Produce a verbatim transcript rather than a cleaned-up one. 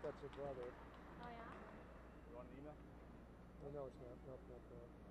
that's her brother. Oh yeah? You want an email? Oh, no, it's not. Nope, not that.